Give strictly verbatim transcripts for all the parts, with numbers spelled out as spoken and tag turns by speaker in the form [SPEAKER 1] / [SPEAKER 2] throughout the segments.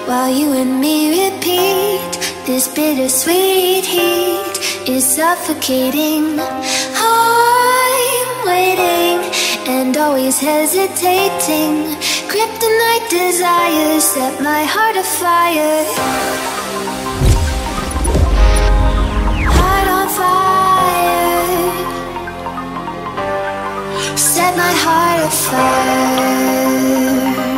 [SPEAKER 1] while you and me repeat. This bittersweet heat is suffocating. I'm waiting and always hesitating. Kryptonite desires set my heart afire. Heart on fire, set my heart afire.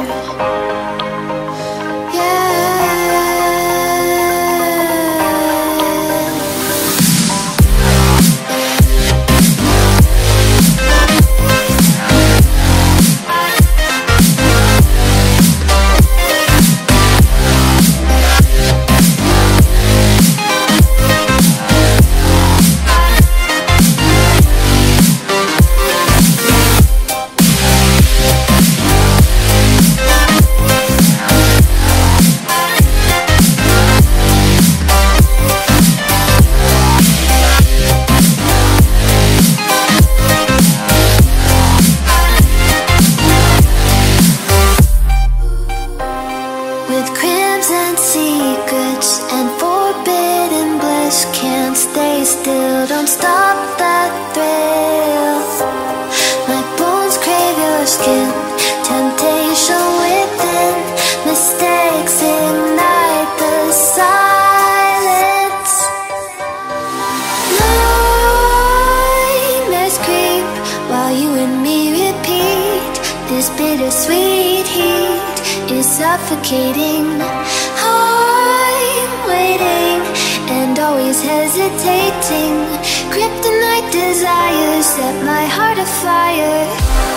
[SPEAKER 1] Don't stop that thrill. My bones crave your skin. Temptation within. Mistakes ignite the silence. Nightmares creep while you and me repeat. This bittersweet heat is suffocating. I'm waiting and always hesitating. Kryptonite desires set my heart afire.